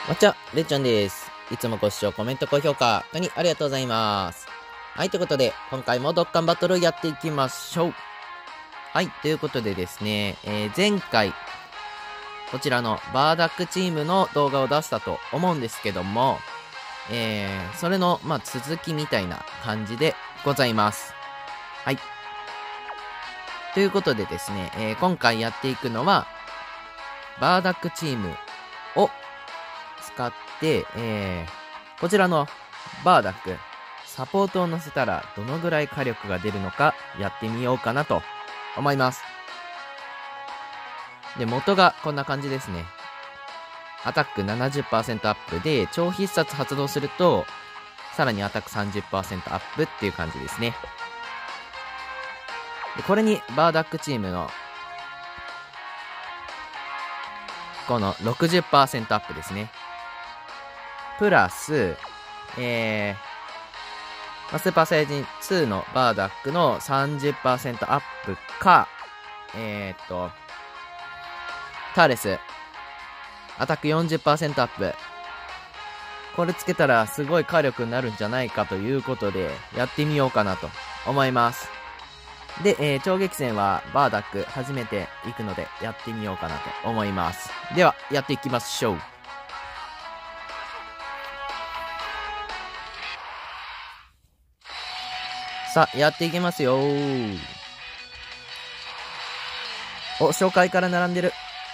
れっちゃんです。いつもご視聴、コメント、高評価、本当にありがとうございます。はい、ということで、今回もドッカンバトルやっていきましょう。はい、ということでですね、前回、こちらのバーダックチームの動画を出したと思うんですけども、それの、続きみたいな感じでございます。はい。ということでですね、今回やっていくのは、バーダックチームを使って、こちらのバーダック、サポートを乗せたらどのぐらい火力が出るのかやってみようかなと思います。で、元がこんな感じですね。アタック 70% アップで、超必殺発動すると、さらにアタック 30% アップっていう感じですね。で、これにバーダックチームの、この 60% アップですね。プラス、スーパーサイヤ人2のバーダックの 30% アップか、ターレス、アタック 40% アップ。これつけたらすごい火力になるんじゃないかということで、やってみようかなと思います。で、超激戦はバーダック初めて行くので、やってみようかなと思います。では、やっていきましょう。さあ、やっていきますよー。お、紹介から並んでる。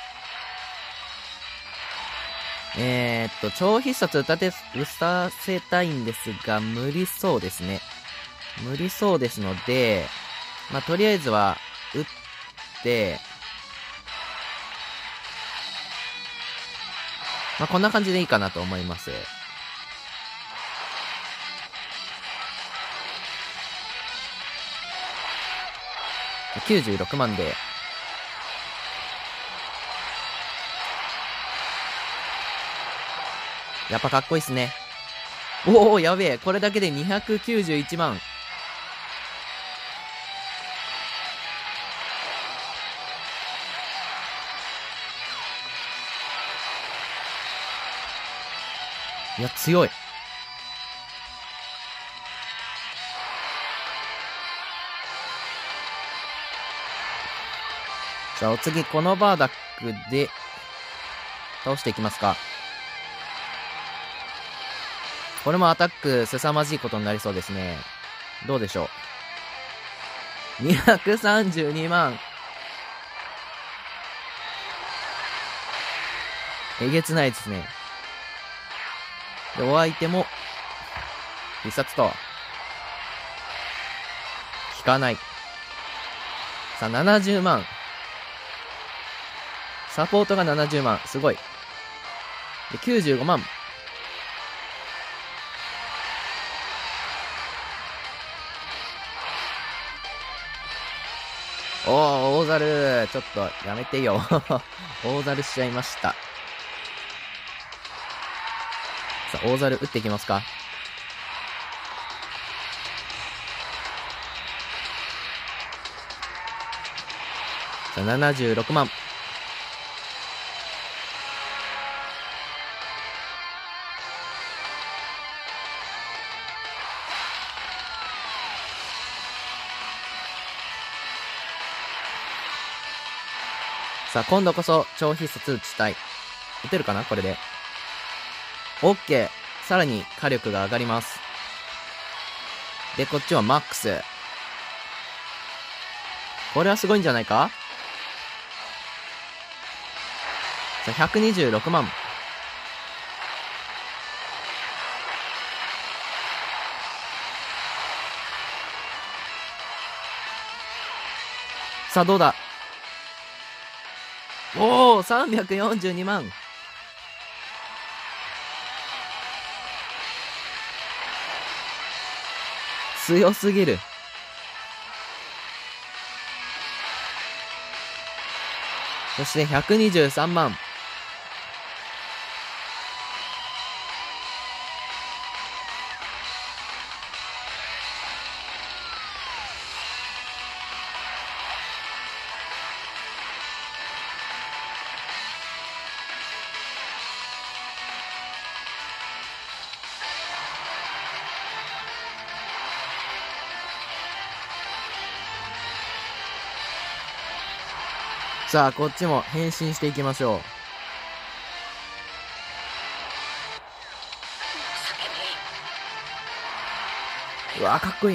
超必殺打たせたいんですが、無理そうですね。無理そうですので、とりあえずは、打って、こんな感じでいいかなと思います。96万で、やっぱかっこいいっすね。おお、やべえ。これだけで291万。いや、強い。さあ、お次、このバーダックで、倒していきますか。これもアタック、凄まじいことになりそうですね。どうでしょう。232万。えげつないですね。で、お相手も、必殺と、効かない。さあ、70万。サポートが70万。すごい。で、95万。おー、大猿。ちょっと、やめてよ。大猿しちゃいました。さあ、大猿打っていきますか。さあ、76万。さあ、今度こそ、超必殺打ちたい。打てるかなこれで。オッケー。さらに火力が上がります。で、こっちはマックス。これはすごいんじゃないか。さあ、126万。さあ、どうだ。おお、342万。強すぎる。そして123万。 さあ、こっちも変身していきましょう。うわ、かっこいい。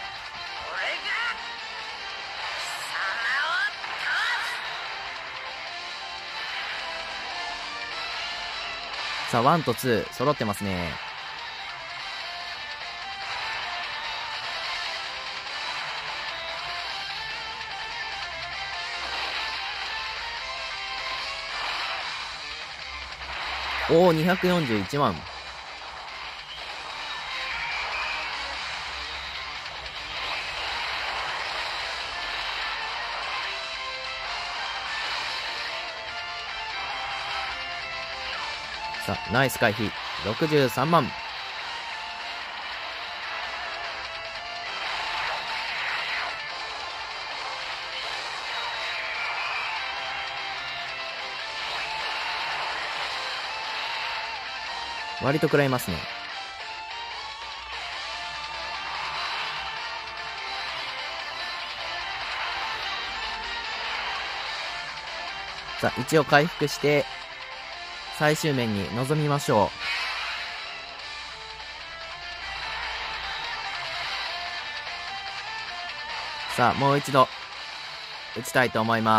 さあ、1と2、揃ってますね。おお、241万。さあ、ナイス回避。63万。割と食らいますね。さあ、一応回復して、最終面に臨みましょう。さあ、もう一度、打ちたいと思います。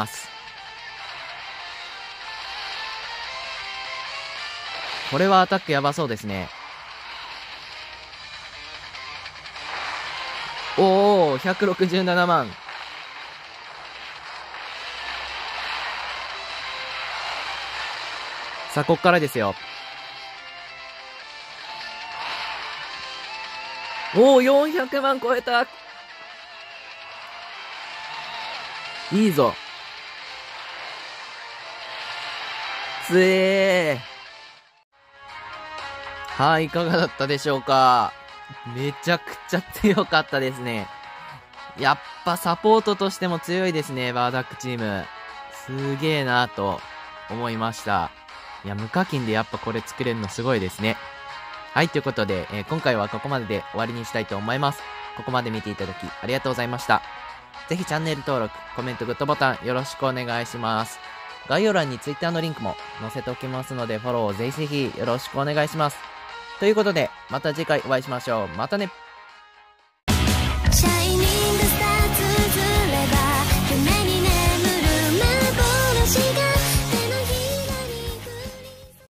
これはアタックやばそうですね。おお、167万。さあ、こっからですよ。おお、400万超えた。いいぞ。つえー。はい、いかがだったでしょうか。めちゃくちゃ強かったですね。やっぱサポートとしても強いですね、バーダックチーム。すげえなと思いました。いや、無課金でやっぱこれ作れるのすごいですね。はい、ということで、今回はここまでで終わりにしたいと思います。ここまで見ていただきありがとうございました。ぜひチャンネル登録、コメント、グッドボタンよろしくお願いします。概要欄に Twitter のリンクも載せておきますので、フォローをぜひぜひよろしくお願いします。ということで、また次回お会いしましょう。またね。